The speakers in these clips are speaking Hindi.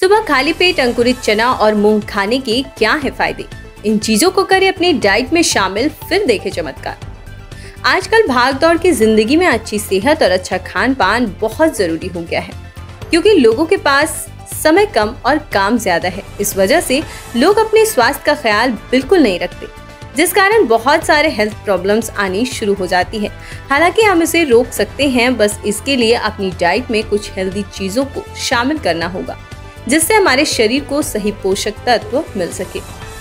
सुबह खाली पेट अंकुरित चना और मूंग खाने के क्या है फायदे? इन चीजों को करें अपनी डाइट में शामिल, फिर देखें चमत्कार। आजकल भाग दौड़ की जिंदगी में अच्छी सेहत और अच्छा खान पान बहुत जरूरी हो गया है, क्योंकि लोगों के पास समय कम और काम ज्यादा है। इस वजह से लोग अपने स्वास्थ्य का ख्याल बिल्कुल नहीं रखते, जिस कारण बहुत सारे हेल्थ प्रॉब्लम्स आनी शुरू हो जाती है। हालांकि हम इसे रोक सकते हैं, बस इसके लिए अपनी डाइट में कुछ हेल्दी चीजों को शामिल करना होगा, जिससे हमारे शरीर को सही पोषक तत्व मिल सके।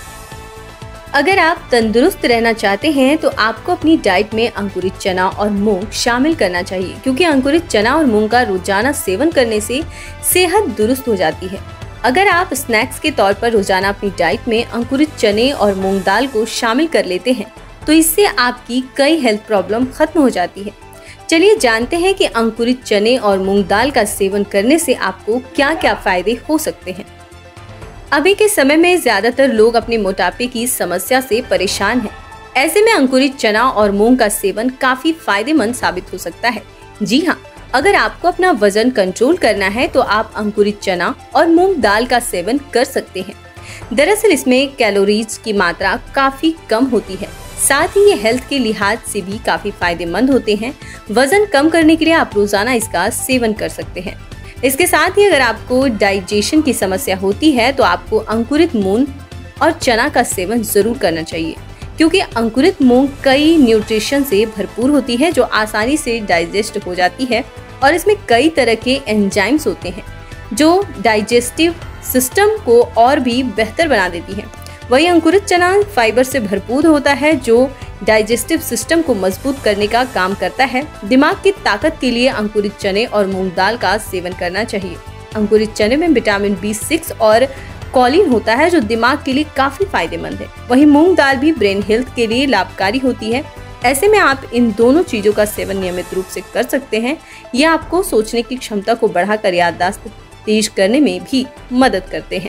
अगर आप तंदुरुस्त रहना चाहते हैं तो आपको अपनी डाइट में अंकुरित चना और मूंग शामिल करना चाहिए, क्योंकि अंकुरित चना और मूंग का रोजाना सेवन करने से सेहत दुरुस्त हो जाती है। अगर आप स्नैक्स के तौर पर रोजाना अपनी डाइट में अंकुरित चने और मूंग दाल को शामिल कर लेते हैं तो इससे आपकी कई हेल्थ प्रॉब्लम खत्म हो जाती है। चलिए जानते हैं कि अंकुरित चने और मूंग दाल का सेवन करने से आपको क्या क्या फायदे हो सकते हैं। अभी के समय में ज्यादातर लोग अपने मोटापे की समस्या से परेशान हैं। ऐसे में अंकुरित चना और मूंग का सेवन काफी फायदेमंद साबित हो सकता है। जी हाँ, अगर आपको अपना वजन कंट्रोल करना है तो आप अंकुरित चना और मूंग दाल का सेवन कर सकते हैं। दरअसल इसमें कैलोरीज की मात्रा काफी कम होती है, साथ ही ये हेल्थ के लिहाज से भी काफी फायदेमंद होते हैं। वजन कम करने के लिए आप रोजाना इसका सेवन कर सकते हैं। इसके साथ ही अगर आपको डाइजेशन की समस्या होती है तो आपको अंकुरित मूंग और चना का सेवन जरूर करना चाहिए, क्योंकि अंकुरित मूंग कई न्यूट्रिशन से भरपूर होती है जो आसानी से डाइजेस्ट हो जाती है, और इसमें कई तरह के एंजाइम्स होते हैं जो डाइजेस्टिव सिस्टम को और भी बेहतर बना देती है। वही अंकुरित चना फाइबर से भरपूर होता है जो डाइजेस्टिव सिस्टम को मजबूत करने का काम करता है। दिमाग की ताकत के लिए अंकुरित चने और मूंग दाल का सेवन करना चाहिए। अंकुरित चने में विटामिन B6 और कॉलिन होता है जो दिमाग के लिए काफी फायदेमंद है। वहीं मूंग दाल भी ब्रेन हेल्थ के लिए लाभकारी होती है। ऐसे में आप इन दोनों चीजों का सेवन नियमित रूप से कर सकते हैं। यह आपको सोचने की क्षमता को बढ़ाकर याददाश्त तेज करने में भी मदद करते हैं।